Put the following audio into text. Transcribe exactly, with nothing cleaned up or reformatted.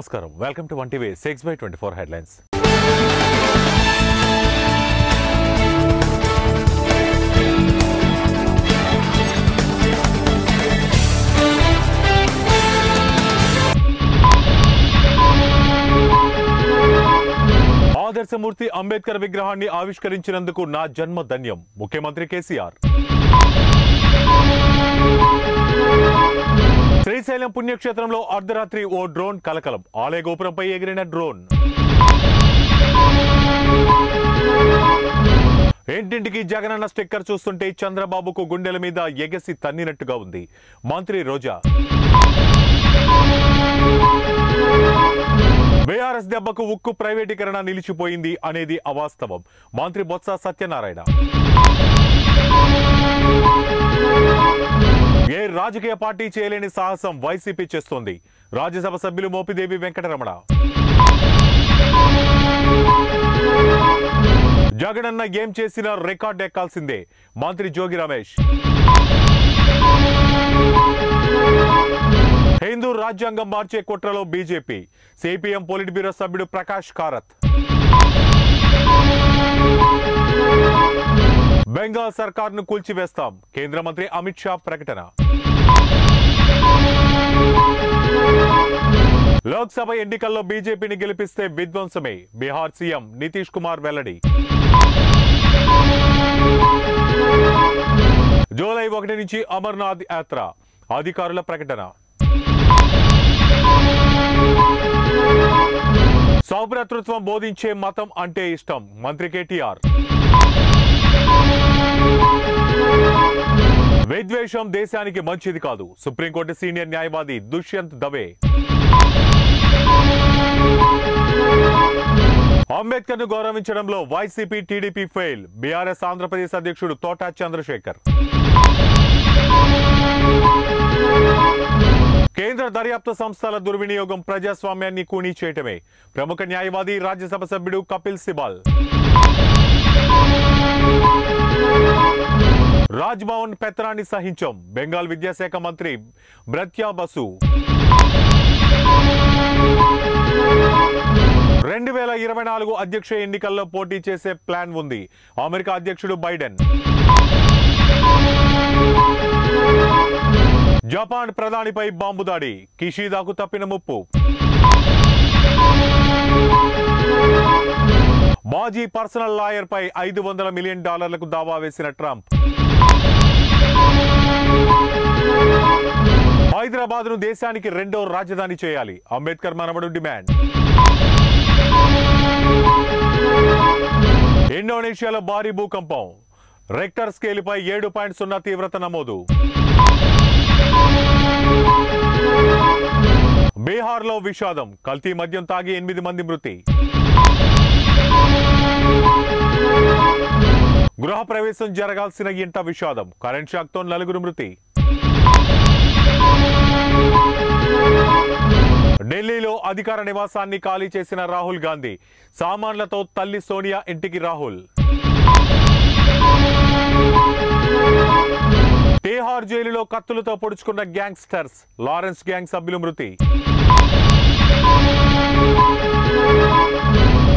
Namaskaram. Welcome to ONE T V six by twenty-four headlines. ఆదర్శమూర్తి Ambedkar విగ్రహాన్ని ఆవిష్కరించినందుకు నా జన్మ ధన్యం. ముఖ్యమంత్రి కేసీఆర్. శ్రీశైలం పుణ్యక్షేత్రంలో అర్ధరాత్రి ఓ డ్రోన్ కలకలం. ఆలయ గోపురంపై ఎగిరిన డ్రోన్. ఏంటింటికి జగనన్న స్టిక్కర్ చూస్తుంటే చంద్రబాబుకు గుండెల మీద ఎగసి తన్నినట్టుగా ఉంది. మంత్రి రోజా. బీఆర్ఎస్ దెబ్బకు ఉక్కు ప్రైవేటీకరణ నిలిచిపోయింది అనేది అవాస్తవం. మంత్రి బొత్స సత్యనారాయణ. ఏ రాజకీయ పార్టీ చేయలేని సాహసం వైసీపీ చేస్తోంది. రాజ్యసభ సభ్యులు మోపిదేవి వెంకటరమణ. జగనన్న ఏం చేసినా రికార్డ్ ఎక్కాల్సిందే. మంత్రి జోగి రమేష్. హిందూ రాజ్యాంగం మార్చే కుట్రలో బీజేపీ. సిపిఎం పొలిట్ బ్యూరో సభ్యుడు ప్రకాష్ కారత్. బెంగాల్ సర్కార్ను కూల్చివేస్తాం. కేంద్ర మంత్రి అమిత్ షా ప్రకటన. లోక్సభ ఎన్నికల్లో బీజేపీని గెలిపిస్తే విధ్వంసమే. బీహార్ సీఎం నితీష్ కుమార్ వెల్లడి. జూలై ఒకటి నుంచి అమర్నాథ్ యాత్ర. అధికారుల ప్రకటన. సౌభ్రాతృత్వం బోధించే మతం అంటే ఇష్టం. మంత్రి కేటీఆర్. విద్వేషం దేశానికి మంచిది కాదు. సుప్రీంకోర్టు సీనియర్ న్యాయవాది దుష్యంత్ దవే. అంబేద్కర్ ను గౌరవించడంలో YCP TDP fail. BRS Andhra Pradesh అధ్యక్షుడు తోట చంద్రశేఖర్. కేంద్ర దర్యాప్తు సంస్థల దుర్వినియోగం ప్రజాస్వామ్యాన్ని కూనీ చేయటమే. ప్రముఖ న్యాయవాది రాజ్యసభ సభ్యుడు కపిల్ సిబాల్. రాజ్భవన్ పెత్తనాన్ని సహించం. బెంగాల్ విద్యాశాఖ మంత్రి బ్రత్యా బసు. రెండు వేల ఇరవై నాలుగు అధ్యక్ష ఎన్నికల్లో పోటీ చేసే ప్లాన్ ఉంది. అమెరికా అధ్యక్షుడు బైడెన్. జపాన్ ప్రధానిపై బాంబు దాడి. కిషిదాకు తప్పిన ముప్పు. మాజీ పర్సనల్ లాయర్ పై ఐదు వందల మిలియన్ డాలర్లకు దావా వేసిన ట్రంప్. హైదరాబాద్ ను దేశానికి రెండో రాజధాని చేయాలి. అంబేద్కర్ మనవడు డిమాండ్. ఇండోనేషియాలో భారీ భూకంపం. రెక్టర్ స్కేలుపై ఏడు పాయింట్ సున్నా తీవ్రత నమోదు. బీహార్లో విషాదం. కల్తీ మద్యం తాగి ఎనిమిది మంది మృతి. గృహ ప్రవేశం జరగాల్సిన ఇంట విషాదం. కరెంట్ షాక్తో నలుగురు మృతి. ఢిల్లీలో అధికార నివాసాన్ని ఖాళీ చేసిన రాహుల్ గాంధీ. సామాన్లతో తల్లి సోనియా ఇంటికి రాహుల్. తీహార్ జైలులో కత్తులతో పొడుచుకున్న గ్యాంగ్స్టర్స్. లారెన్స్ గ్యాంగ్ సభ్యులు మృతి.